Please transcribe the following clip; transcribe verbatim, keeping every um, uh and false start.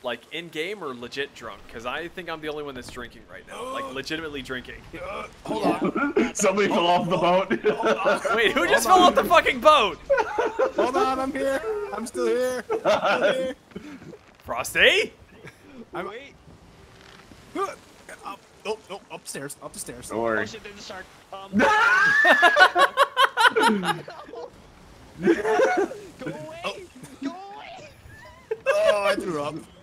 like in game or legit drunk? Because I think I'm the only one that's drinking right now, like legitimately drinking. Uh, hold on. Somebody fell off the boat. Wait, who just fell off the fucking boat? Hold on, I'm here. I'm still here. I'm still here. Frosty? I'm, Wait. Up, oh, no, upstairs, up the stairs. Don't worry. Oh shit, there's a shark. Um, Go away! Oh. Go away! Oh, I threw up.